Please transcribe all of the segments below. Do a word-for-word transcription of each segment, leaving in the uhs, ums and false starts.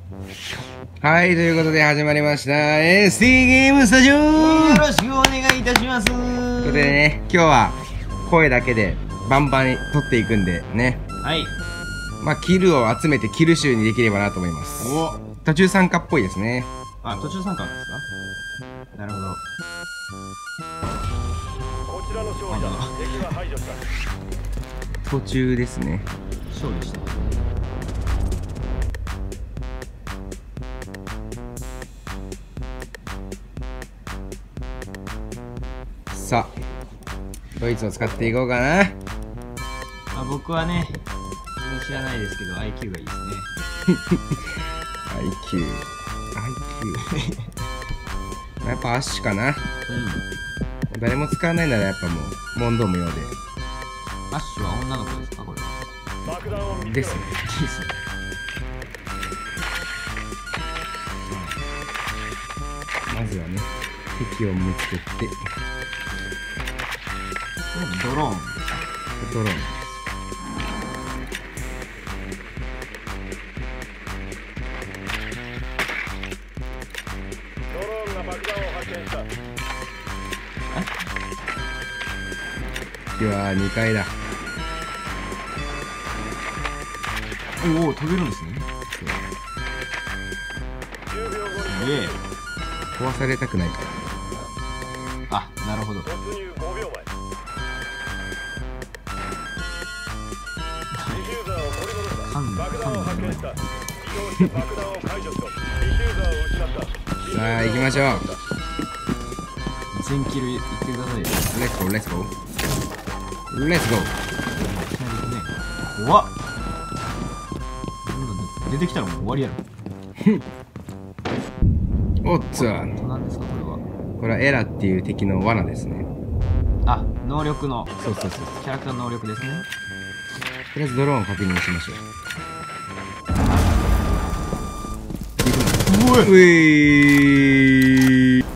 はい、ということで始まりました エスティー ゲームスタジオ。 よろしくお願いいたします。ということでね、今日は声だけでバンバン撮っていくんでね、 はい。 まあキルを集めてキル集にできればなと思います。 お途中参加っぽいですね。 あ、途中参加なんですか？なるほど。 こちらの勝利だ。敵は排除した。 途中ですね。 勝利した。 さあ、ドイツを使っていこうかな。 あ、僕はね、知らないですけど アイキュー がいいですね。 アイキュー アイキュー やっぱアッシュかな。 うん。 誰も使わないならやっぱもう問答無用でアッシュは女の子ですかこれは？ 爆弾を見つけろ。 ですね。 ですね。 まずはね、敵を見つけてドローン。 ドローン。 ドローンが爆弾を発見した。 ではにかいだ。 おお、飛べるんですね。 じゅうびょうごにすげえ。 壊されたくないから。 あ、なるほど。 突入ごびょうまえ。ディフューザーを取り戻した。 カン爆弾を発見した。移動して爆弾を解除しろ。ディフューザーを失った。 さあ行きましょう。 全キルいってくださいよ。 レッツゴーレッツゴーレッツゴー。 いきなりね。怖っ。出てきたらもう終わりやろ。 おっつ、 何ですかこれは？ これはエラっていう敵の罠ですね。 あ、能力のそうそうそう。 キャラクターの能力ですね。 とりあえずドローンを確認しましょう。 うういー。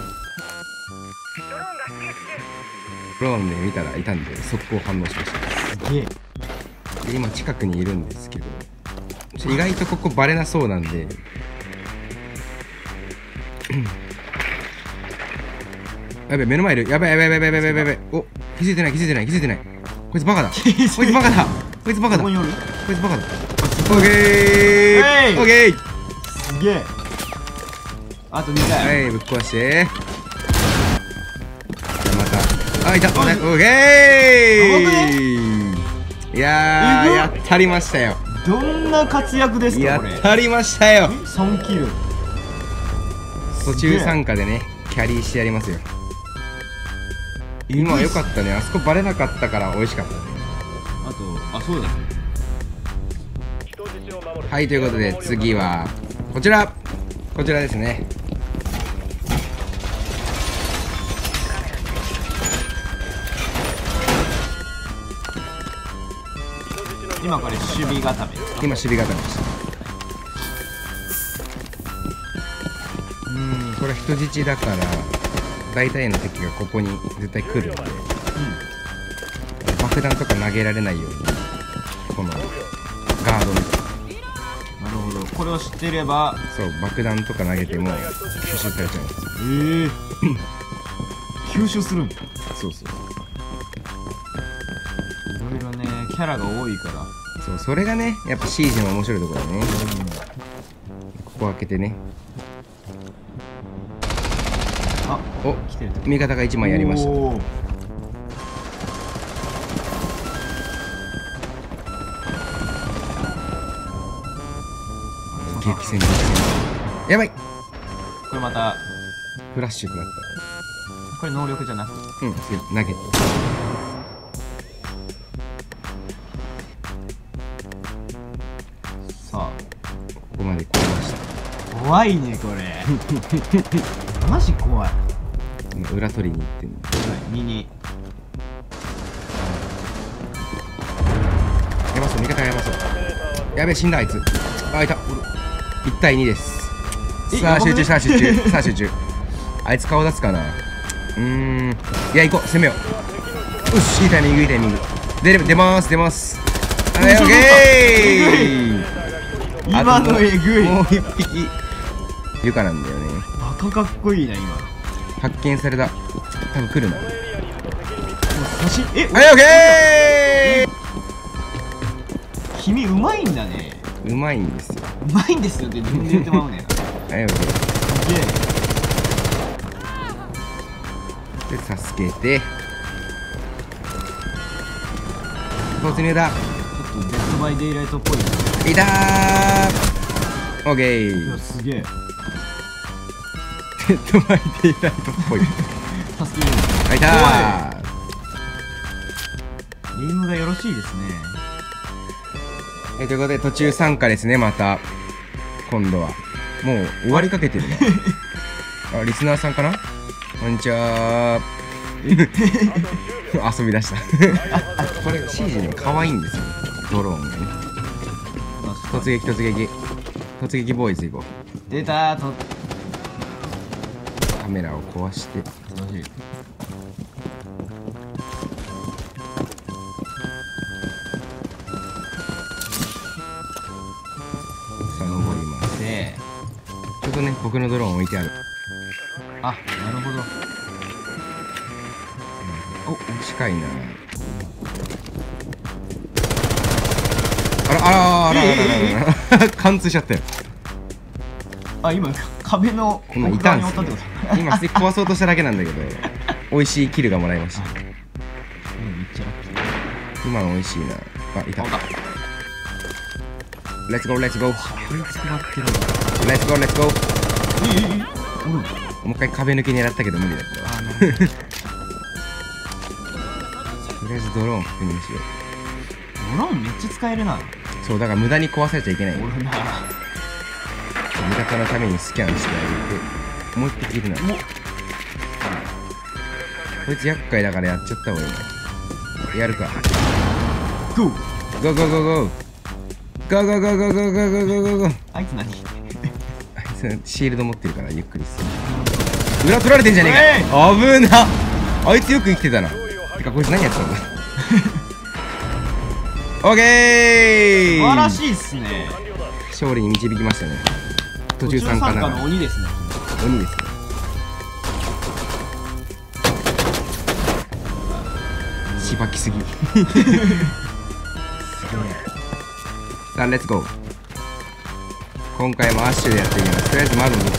ドローンで見たらいたんで速攻反応しました。 すげえ。 で今近くにいるんですけど、意外とここバレなそうなんでやべ、目の前いる。やべやべやべやべやべやべやべ。お、気づいてない気づいてない気づいてない。こいつバカだ。こいつバカだ。こいつバカだ。こいここにおる？ つバカだ。オッケーオッケー。 すげえ。あとにかい。 はい、ぶっ壊して。じゃあまた。あ、いた。オッケー。いやー、やったりましたよ。 どんな活躍ですかやこれ？ ったりましたよ。 さんキル。 途中参加でね、キャリーしてやりますよ。今は良かったね。あそこバレなかったから美味しかったね。 あと、あ、そうだね。 人質を守る。 はい、ということで次はこちら。こちらですね。 今これ守備固め。 今守備固めでした。うーん、これ人質だから大体の敵がここに絶対来るんで、爆弾とか投げられないようにこのガードみたいな。 なるほど。これを知ってれば、 そう、爆弾とか投げても吸収されちゃうんですよ。 ええ吸収するんだ。 そうそういろいろね、キャラが多いから。 そう、それがねやっぱシージの面白いところだね。ここ開けてね。 あ、 お、 来てる。 味方がいちまいやりました。 おー激戦激戦。やばい。 これまた、 フラッシュ食らっこれ能力じゃなくて。 た。うん、次投げて。 さあ、 ここまで来ました。 怖いね、これ。マジ怖い。 今裏取りに行ってんの。 にに。 やばそう、味方がやばそう。やべえ、死んだあいつ。あ、いた。いち対にです。さあ集中、さあ集中、さあ集中。あいつ顔出すかな。うーん、いや、行こう、攻めよう。よし、いいタイミング、いいタイミング。出れば出ます、出ます。はい、オッケー。 今のえぐい。 もう一匹いるかなんだよね。 バカかっこいいな今。 発見された。多分来るな。 写真えはい、オッケ君うまいんだね。 ー。うまいんですよ。 うまいんですよって自分で言ってまうねんな。 はい、オッケすげえ。 ー。で、助けて。突入だ。 ちょっとデッドバイデイライトっぽいな。 いたー。オッケいやー。 すげえ。 デッドバイデイライトっぽい。 助ける。 はい、いたー。 ゲームがよろしいですね。 えということで途中参加ですね。また今度はもう終わりかけてるね。あ、リスナーさんかな。こんにちは。遊び出した。これ シージー の可愛いんですよ、ドローンがね。突撃突撃突撃ボーイズ行こう。 出たーと。 カメラを壊して。 楽しい。 さあ登ります。 で、 ちょっとね僕のドローン置いてある。 あ、なるほど。 お、近いな。あらあらあらあらあらあら貫通しちゃったよ。 あ、今壁の今い奥たんです側におったってこよ。今すぐ壊そうとしただけなんだけど、美味しいキルがもらいました。 と。うん、めっちゃラッキー。 今の美味しいな。あ、いた。 あ、おった。 レッツゴーレッツゴーこいつ配ってるわ。 レッツゴーレッツゴー。 いいいいいい。おる。 もう一回壁抜き狙ったけど無理だったわ。 あ、なるほど。 とりあえずドローン確認しよドローンめっちゃ使えるな。 う。そうだから無駄に壊されちゃいけない。 おるな。 味方のためにスキャンしてあげて。もう一匹いるな。こいつ厄介だからやっちゃった方がいいな。やるか。 ゴー。 ゴーゴーゴーゴーゴーゴーゴーゴーゴーゴーゴーゴーゴーゴー。 あいつ何？ あいつシールド持ってるからゆっくりする。裏取られてんじゃねえか。危な。あいつよく生きてたな。てかこいつ何やってたんだ。オッケー。 素晴らしいっすね。 勝利に導きましたね。途中参加な途中参加らの鬼ですね。 鬼ですね。しばきすぎ。さあレッツゴー。今回もアッシュでやっていきます。とりあえず窓に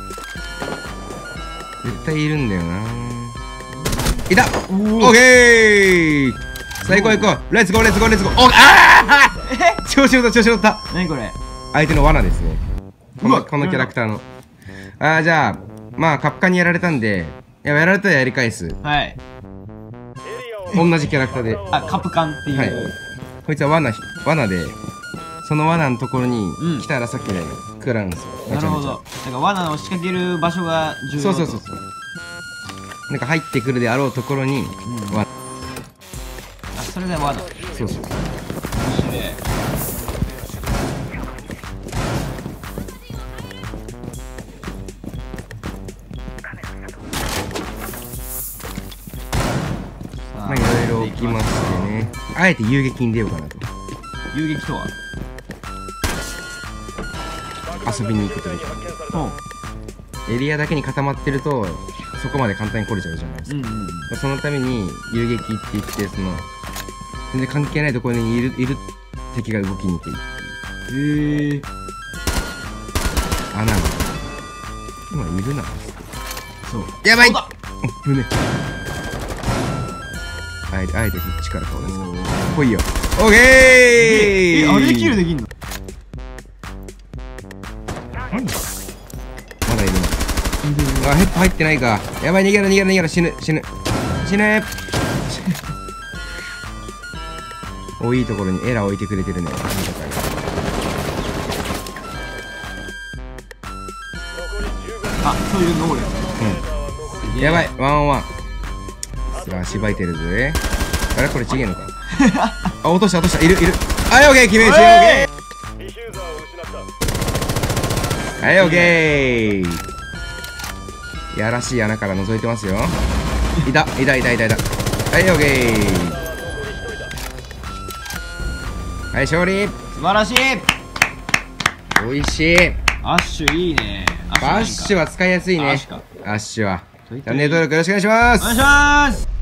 絶対いるんだよな。いた。オッケー。さあ行こう行こう。レッツゴーレッツゴーレッツゴー。おああ調子乗った調子乗った。 何これ？ 相手の罠ですね。こうわのこのキャラクターの。ああじゃあまあカッパにやられたんで、いややられたらやり返す。 はい。 同じキャラクターで。 あ、カプカンっていう。 はい。こいつは罠罠で、その罠のところにうん来たらさっきのように食らうんですよ。めなるちゃめちゃほど。だから罠を仕掛ける場所が重要。 そうそうそうそう。なんか入ってくるであろうところに、 んわあ、それで罠。 そうそう。 面白い。 まあいろいろ起きましてね。あえて遊撃に出ようかなと。 遊撃とは？ 遊びに行くというか。 うエリアだけに固まってると、そこまで簡単に来れちゃうじゃないですか。 ん。うんうんうん。 そのために遊撃って言って、その、全然関係ないところにいる、いる敵が動きにくいっていう。 へえ。 穴が。今いるな。 そう。 やばい。 そうだ。 ぶね。あえて、あえてこっちから顔です。来いよ。オッケー。 え、あれでキルできんの？ まだいるな。あ、ヘッド入ってないか。やばい、逃げろ逃げろ逃げろ。死ぬ死ぬ死ぬ。お、いいところにエラー置いてくれてるね。 あ、そういう能力。 うん。やばい、ワンオンワン。さあ、しばいてるぜ。あれこれちげえのか。あ、落とした落とした。いるいる。はい、オッケー、決め打ち、オッケディフューザーを失った。 ー。はい、オッケー。やらしい穴から覗いてますよ。いた、いた、いた、いた、いた。はい、オッケー。はい、勝利。 素晴らしい。 おいしい。 アッシュいいね。 バッシュは使いやすいね。 アッシュかアッシュは。 トイトイチャンネル登録よろしくお願いします。 お願いします。